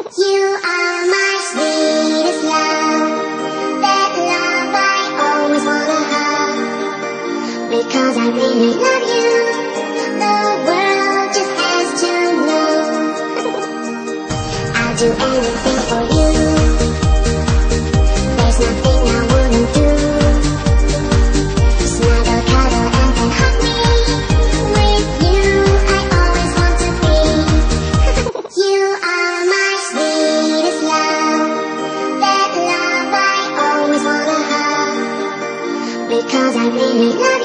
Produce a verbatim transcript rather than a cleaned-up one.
You are my sweetest love, that love I always wanna have, because I really love you, the world just has to know. I'll do anything for you, there's nothing I wouldn't do. Snuggle, cuddle, and then hug me, with you I always want to be. You are my sweetest love, that love I always wanna have, because I really love you.